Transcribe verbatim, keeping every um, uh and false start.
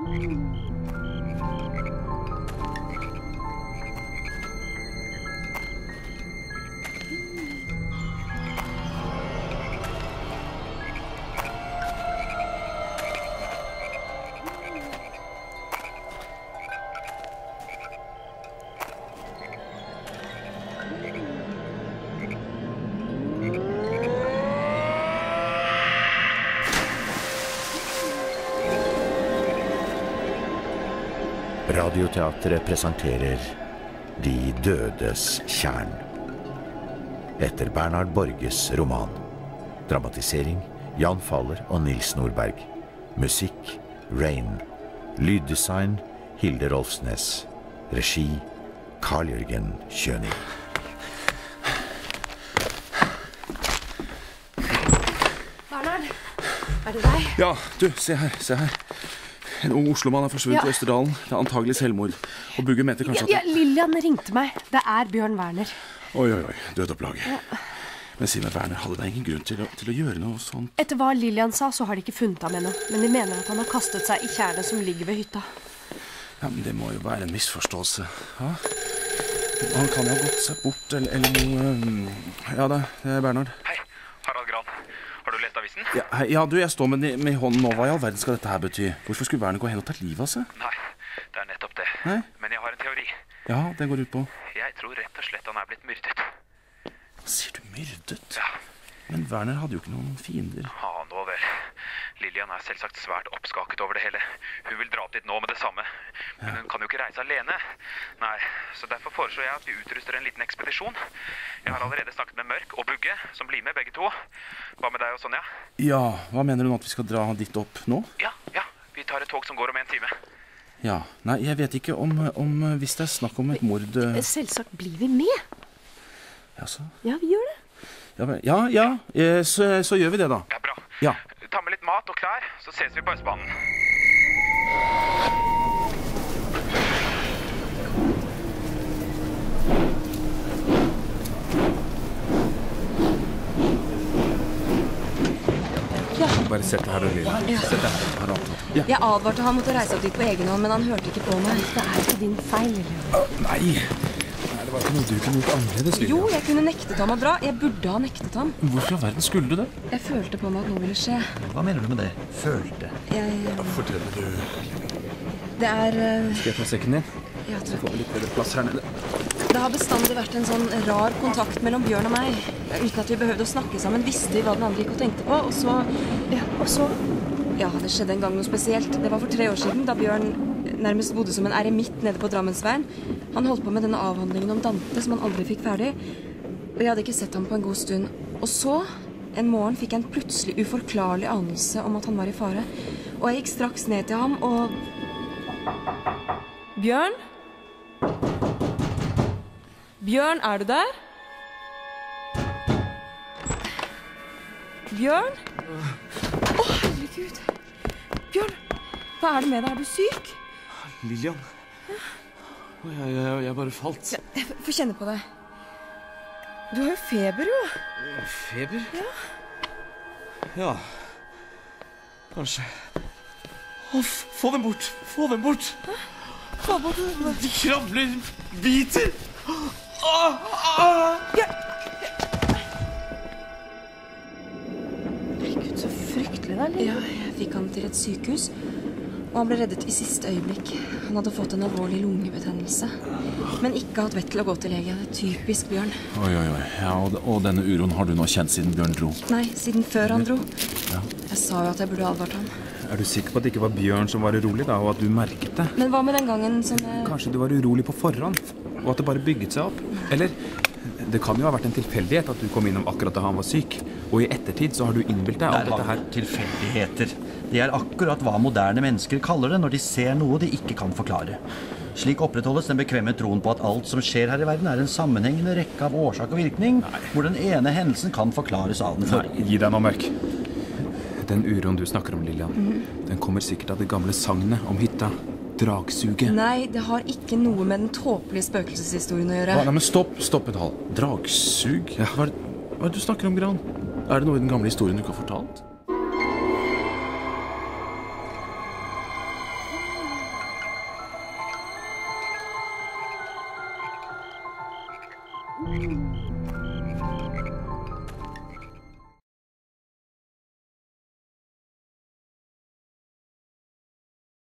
Radioteatret presenterer De dødes tjern. Etter Bernhard Borges roman. Dramatisering Jan Faller og Nils Nordberg. Musikk Rain. Lyddesign Hilde Rolfsnes. Regi Carl Jørgen Kjønig. Bernhard, er det deg? Ja, du, se her, se her. En ung Oslomann er forsvunnet ja. I Østerdalen. Det er antagelig selvmord. Og Bugge mente kanskje ja, at... Ja, Lillian ringte meg. Det er Bjørn Werner. Oi, oi, oi. Dødopplaget. Ja. Men si meg, Werner, hadde det ingen grunn til å, til å gjøre noe sånt? Etter hva Lillian sa, så har de ikke funnet ham ennå. Men de mener at han har kastet seg i tjernet som ligger ved hytta. Ja, men det må jo være en misforståelse. Ja? Han kan jo ha gått seg bort, eller, eller noe... Ja, det er Bernhard. Hei, Harald Gran. Har du lest avisen? Ja, hei, ja, du, jeg står med, med hånden nå. Hva I all verden skal dette her bety? Hvorfor skulle Werner gå hen og ta livet av seg? Nei, det er nettopp det. Nei? Men jeg har en teori. Ja, det går ut på. Jeg tror rett og slett han er blitt myrdet. Hva sier du, myrdet? Ja. Men Werner hadde jo ikke noen fiender. Ja, nå vel. Lillian er selvsagt svært oppskaket over det hele. Hun vil dra opp dit nå med det samme. Men hun kan jo ikke reise alene. Nei, så derfor foreslår jeg at vi utruster en liten ekspedisjon. Jeg har allerede snakket med Mørk og Bugge, som blir med begge to. Hva med deg og Sonja? Ja, hva mener du nå at vi skal dra dit opp nå? Ja, ja. Vi tar et tog som går om en time. Ja, nei, jeg vet ikke om, om hvis det er snakk om et mord... Selvsagt blir vi med. Jaså? Ja, vi gjør det. Ja, ja, ja. Så, så gjør vi det da. Ja, bra. Ja. Ta med litt mat og klær, så ses vi på Østbanen. Ja. Bare sett det her, du lille. Ja. Sett det her. Ja. Jeg advarte han mot å reise opp dit på egen hånd, men han hørte ikke på meg. Det er ikke din feil, Lillian. Uh, nei. Det var ikke noe du kunne gjort annerledes, Lillian. Jo, jeg kunne nektet ham å dra. Jeg burde ha nektet ham. Hvorfor i verden skulle du det? Jeg følte på meg at noe ville skje. Hva mener du med det? Følte? Jeg... Ja, forteller du... Det er... Uh... Skal jeg ta sekken din? Ja, så får vi litt bedre plass her nede. Det har bestandig vært en sånn rar kontakt mellom Bjørn og meg. Uten at vi behøvde å snakke sammen, visste vi hva den andre gikk og tenkte på. Og så... Ja, og så... Ja, det skjedde en gang noe spesielt. Det var for tre år siden, da Bjørn nærmest bodde som en eremitt nede på Drammensveien. Han holdt på med denne avhandlingen om Dante, som han aldri fikk ferdig. Og jeg hadde ikke sett ham på en god stund. Og så, en morgen, fikk jeg en plutselig uforklarlig anelse om at han var i fare. Og jeg gikk straks ned til ham, og... Bjørn? Bjørn, er du der? Bjørn? Å, herregud. Bjørn, hva er det med deg? Er du syk? Lillian. Jeg, jeg, jeg bare falt. Ja, få kjenne på deg. Du har jo feber, jo. Feber? Ja. Ja. Kanskje. Å, få dem bort. Få dem bort. Hæ? Få bort. De krabler. Biter. Åh, åh. Ja. Herregud, så fryktelig da, Lille. Ja, jeg fikk han til et sykehus, og han ble reddet i siste øyeblikk. Han hadde fått en alvorlig lungebetennelse, men ikke hatt vett til å gå til lege. Det er typisk Bjørn. Oi, oi, oi. Ja, og, og denne uroen har du nå kjent siden Bjørn dro? Nei, siden før han dro. Ja. Jeg sa jo at jeg burde advart ham. Er du sikker på at det ikke var Bjørn som var urolig da, og at du merket det? Men hva med den gangen som jeg... Kanskje du var urolig på forhånd, og at det bare bygget seg opp? Eller, det kan jo ha vært en tilfeldighet at du kom innom akkurat da han var syk, og i ettertid så har du innbilt deg alt dette her. Tilfeldigheter. Det er akkurat hva moderne mennesker kaller det når de ser noe de ikke kan forklare. Slik opprettholdes den bekvemme troen på at alt som skjer her i verden er en sammenhengende rekke av årsak og virkning, Nei. Hvor den ene hendelsen kan forklares av den forrige. Nei, gi deg nå, Mørk. Den uroen du snakker om, Lillian, mm. den kommer sikkert av det gamle sagnet om hytta. Dragsuget. Nei, det har ikke noe med den tåpelige spøkelseshistorien å gjøre. Hva? Nei, men stopp, stopp et halv. Dragsug? Ja. Hva er det, hva er det du snakker om, Gran? Er det noe i den gamle historien du ikke har fortalt?